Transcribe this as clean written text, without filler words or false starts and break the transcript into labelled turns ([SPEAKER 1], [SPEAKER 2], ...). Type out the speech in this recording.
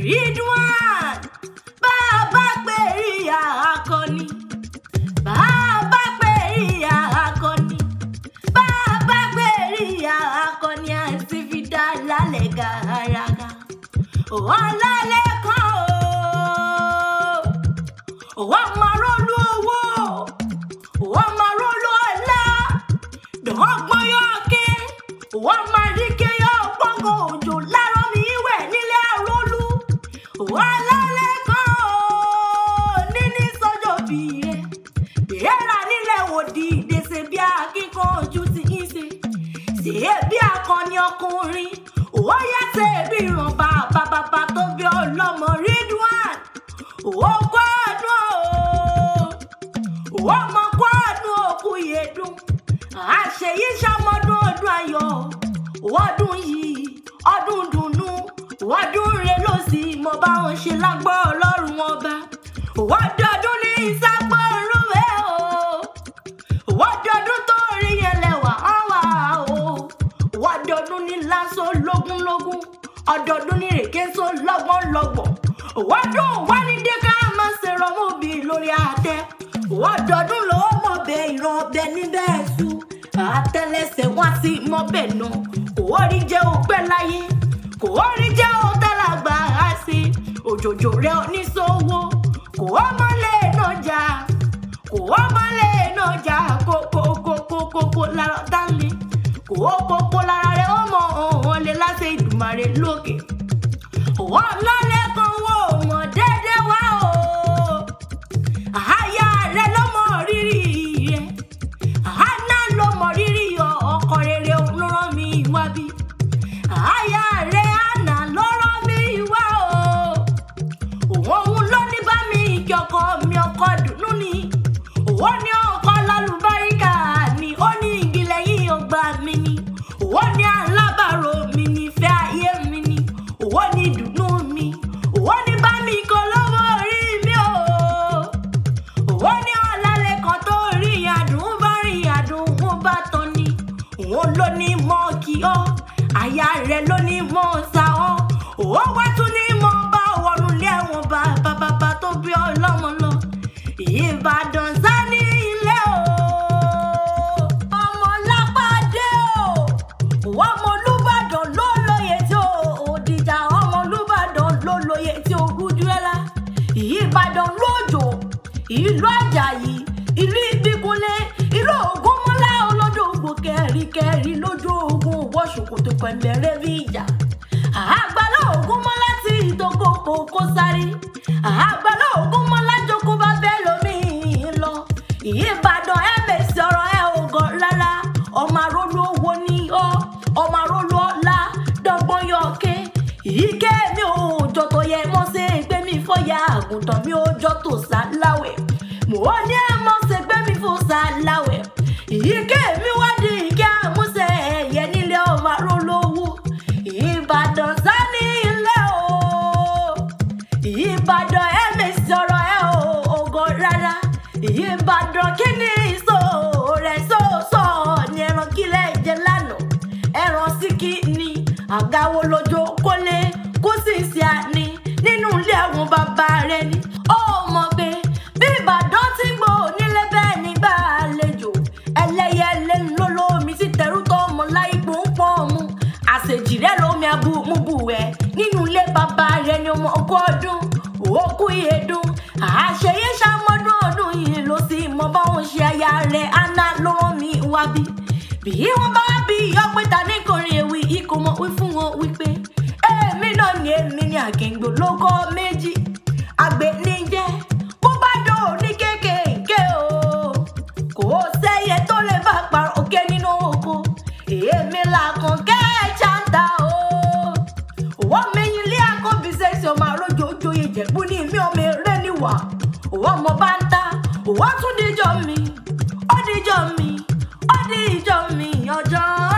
[SPEAKER 1] Ridwan bàbá pèríyà akọni bàbá pèríyà akọni bàbá pèríyà akọni àti fìdá lálẹ́ gàràgà Olalekan wọ́n máa rólú owó wọ́n máa rólú ọlá dọ̀gbọ́n yọ kí wọ́n máa rí kéyọ̀ pọ́ngàn òjò lárọ́ mi ìwẹ̀ nílé àrólú Olalekan níní sọ́jọ́ bìrẹ̀ bìrẹ́ra nílẹ̀ òdì ìdèsè bí akíkanjú ti ń ṣe ṣe bí akọni ọkùnrin ó yá ṣe bí ìran bàbá tó bí ọlọ́mọ Ridwan ó kọ́ ọdún ó mọ kọ́ ọdún òkú yẹdùn àṣeyí ṣàmọ́dún ọdún ayọ̀ ọdún yìí ọdún dùnnú ọdún rẹ ló sì mo bá wọn ṣe lágbọ́ Ọlọ́run ọba ọdọọdún ní ìságbọ́ rúwẹ́ o ọdọọdún tó rí yẹn lẹ́wà ọ̀wà o ọdọọdún ní lásán lógúnlógún ọdọọdún ní rèkéso lọ́gbọ̀nlọ́gbọ̀n ọdún wánidé ká máa ṣe rọmọbì lórí àtẹ ọdọọdún ló mọ̀ bẹ́ẹ̀ ìran ọbẹ̀ níbẹ̀ ṣu àtẹ́lẹsẹ̀ wá sí mọ́bẹ̀ náà kò rí jẹ́ òpẹ́ láyé kò rí jẹ́ òtẹ́lágbà á sí òjòjò rẹ̀ oníṣòwò kò mọ́lẹ̀ náà jà kò mọ́lẹ̀ náà jà kókókókókó lára dálé kókókó lára rẹ̀ ó mọ òun lè láṣẹ Ìdùmarè lókè Olalekan wo mọ̀ déédéé wá o àyà rẹ̀ ló mọ rírì rẹ̀ àná ló mọ rírì ọkọ rere ló rán mi wá bí àyà rẹ̀ àná ló rán mi wá o òun ló ní bá mi kí ọkọ mi ọkọ dùnú ni òun ní ọkọ lálùbáríkà ni ó ní ìgbìlẹ̀ yìí ọgbà mi ni òun ní alábàárò mi ní ìfẹ́ ayé mi ni òun ní dùnú mi òun ní bá mi kọ lọ́wọ́ orí mi o òun ní Olalekan tó rí àdùn bá rí àdùn wọn bá tán ni òun ló ní mọ́ kí ọ́ àyà rẹ̀ ló ní mọ́ sá ọ́ òun wá tún ní mọ́ bá wọnú ilé ẹ̀wọ̀n bàbá tó bí ọlọ́mọ lọ Ìbàdàn sá ní ilé o ọmọ lápàdé o ọmọ Olúbàdàn ló lóye tí Òdìjà ọmọ Olúbàdàn ló lóye tí orújú ẹlá Ìbàdàn lójò ìlú Àjàyí ìlú Ìbíkúnlé ìlú Ògúnmọ́lá olójó ògbó kẹríkẹrí lójú ogun wọ ṣòkòtò pẹ̀mbẹ̀rẹ̀ bí ìjà àgbàlá Ògúnmọ́lá tí ìdógó kò sáré àgbàlá Ògúnmọ́lá jókòó bá bẹ́ẹ̀ lómi lọ Ìbàdàn ẹ̀mẹ̀sì ọ̀rọ̀ ẹ̀ ògàn rárá ọmọ arólú owó ní ọ́ ọmọ arólú ọ̀la dọ́gbọ́n yọ̀ọ́kẹ́ ìké mi ò jọ tó yẹ mọ́ sí gbé mi fọ́yà àgùntàn mi ò jọ tó sá láwẹ̀ mo ní ẹ̀ mọ́ sí gbé mi fò sá láwẹ̀ ìké mi wá di ìké àmúṣe ẹ̀yẹ nílé ọmọ arólú owó Ìbàdàn sá ní ilé o Ìbàdàn ẹ̀mẹ̀sì ọ̀rọ̀ ẹ̀ ògàn rárá Ìbàdàn kí ni ìṣó rẹ̀ sọ́ọ̀sọ́ ni ẹran kílẹ̀ jẹ lánàá ẹran síkì ni àgáwó lójó kólé kó sì ṣe àní nínú ilé àwọn bàbá rẹ̀ ni ó mọ̀ pé bí Ìbàdàn ti ń gbò nílé bẹ́ẹ̀ nígbà àlejò ẹlẹ́yẹlé lólómi sí tẹrú tó mọ̀ láì pòǹpọ̀ mu àṣejì rẹ̀ lómi abúmúbùwẹ̀ nínú ilé bàbá rẹ̀ ni ọmọ ọkọ̀ ọdún òkú ìyẹ̀dùn àṣeyé ṣàmọ́dún ọdún yìí ló sì mọ báwọn ṣe aya rẹ̀ àná ló rán mi wá bí wọ́n bá bí ọpẹ́ta níkọrin ewì ikọ̀ mọ̀ wí fún wọn wípé èmi náà ni èmi ni àkíngbò lóko méjì àgbẹ̀ ní jẹ́ bó bá dùn ní kékèké o kò sẹ́yẹ tó lè bá parọ́ òkè nínú oko èmi làkàn kẹ́ẹ̀ṣà ń ta o wọ́n mẹ́yìn lé àkọ́bí sẹ́sì ọmọ àròjòjò ìjẹ̀bú ní mi ọmọ eré níwà wọ́n mọ bá ń ta wọ́n tún díjọ́ mi ó díjọ́ mi ó díjọ́ mi ọjọ́.